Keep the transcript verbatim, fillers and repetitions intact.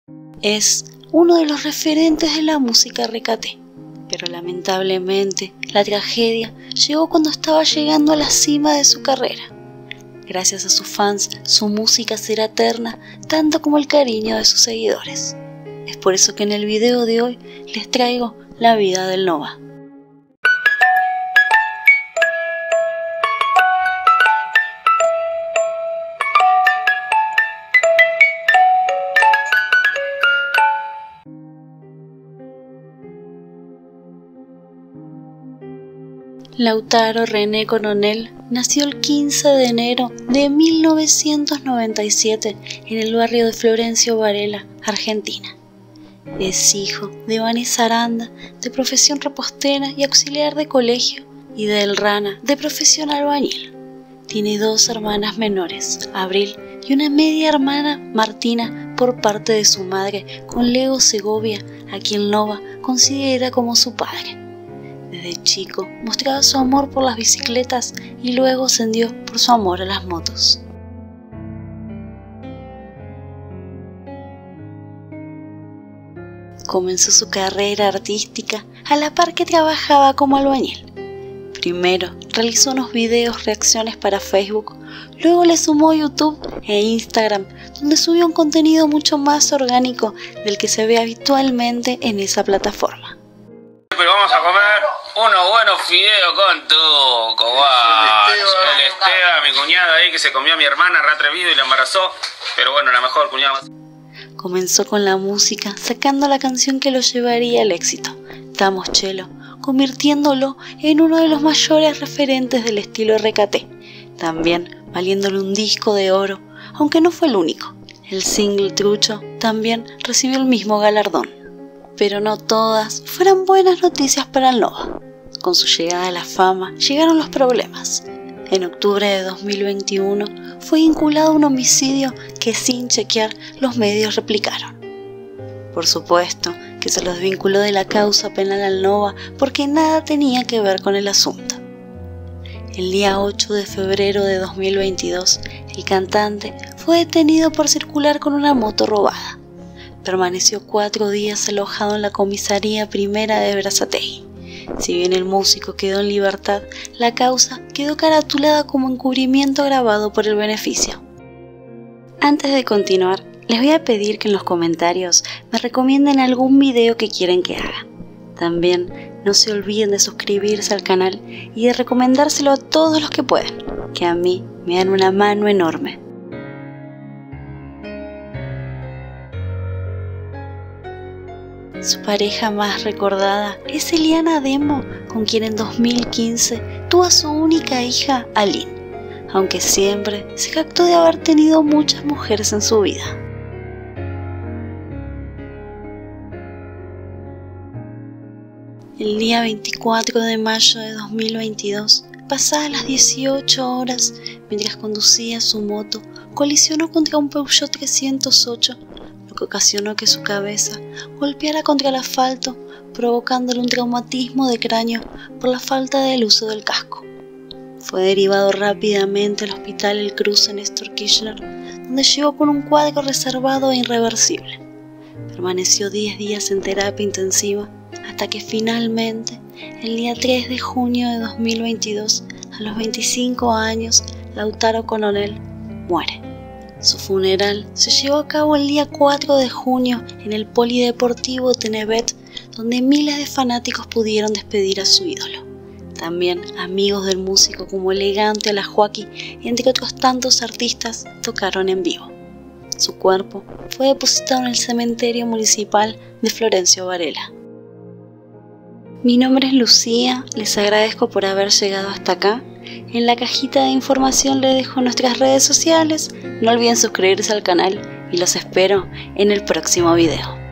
Es uno de los referentes de la música recate, pero lamentablemente la tragedia llegó cuando estaba llegando a la cima de su carrera. Gracias a sus fans, su música será eterna, tanto como el cariño de sus seguidores. Es por eso que en el video de hoy les traigo la vida del Nova. Lautaro René Coronel nació el quince de enero de mil novecientos noventa y siete en el barrio de Florencio Varela, Argentina. Es hijo de Vanessa Aranda, de profesión repostera y auxiliar de colegio, y de El Rana, de profesión albañil. Tiene dos hermanas menores, Abril, y una media hermana, Martina, por parte de su madre, con Leo Segovia, a quien Nova considera como su padre. Desde chico mostraba su amor por las bicicletas y luego ascendió por su amor a las motos. Comenzó su carrera artística a la par que trabajaba como albañil. Primero realizó unos videos reacciones para Facebook, luego le sumó YouTube e Instagram, donde subió un contenido mucho más orgánico del que se ve habitualmente en esa plataforma. Pero vamos a comer unos buenos fideos con tuco, guau. El Esteban, mi cuñado ahí que se comió a mi hermana, re atrevido y la embarazó. Pero bueno, la mejor cuñada. Comenzó con la música, sacando la canción que lo llevaría al éxito, Damos Chelo, convirtiéndolo en uno de los mayores referentes del estilo recate, también valiéndole un disco de oro, aunque no fue el único. El single Trucho también recibió el mismo galardón. Pero no todas fueron buenas noticias para el Nova. Con su llegada a la fama llegaron los problemas. En octubre de dos mil veintiuno fue vinculado a un homicidio que sin chequear los medios replicaron. Por supuesto que se lo desvinculó de la causa penal al Nova porque nada tenía que ver con el asunto. El día ocho de febrero de dos mil veintidós, el cantante fue detenido por circular con una moto robada. Permaneció cuatro días alojado en la comisaría primera de Berazategui. Si bien el músico quedó en libertad, la causa quedó caratulada como encubrimiento agravado por el beneficio. Antes de continuar, les voy a pedir que en los comentarios me recomienden algún video que quieren que haga. También no se olviden de suscribirse al canal y de recomendárselo a todos los que puedan, que a mí me dan una mano enorme. Su pareja más recordada es Eliana Demo, con quien en dos mil quince tuvo a su única hija, Aline, aunque siempre se jactó de haber tenido muchas mujeres en su vida. El día veinticuatro de mayo de dos mil veintidós, pasadas las dieciocho horas, mientras conducía su moto, colisionó contra un Peugeot trescientos ocho, que ocasionó que su cabeza golpeara contra el asfalto, provocándole un traumatismo de cráneo por la falta del uso del casco. Fue derivado rápidamente al hospital El Cruce Néstor Kirchner, donde llegó con un cuadro reservado e irreversible. Permaneció diez días en terapia intensiva hasta que finalmente, el día tres de junio de dos mil veintidós, a los veinticinco años, Lautaro Coronel muere. Su funeral se llevó a cabo el día cuatro de junio en el Polideportivo Tenevet, donde miles de fanáticos pudieron despedir a su ídolo. También amigos del músico como Elegante, La Joaquí y entre otros tantos artistas tocaron en vivo. Su cuerpo fue depositado en el cementerio municipal de Florencio Varela. Mi nombre es Lucía, les agradezco por haber llegado hasta acá. En la cajita de información les dejo nuestras redes sociales, no olviden suscribirse al canal y los espero en el próximo video.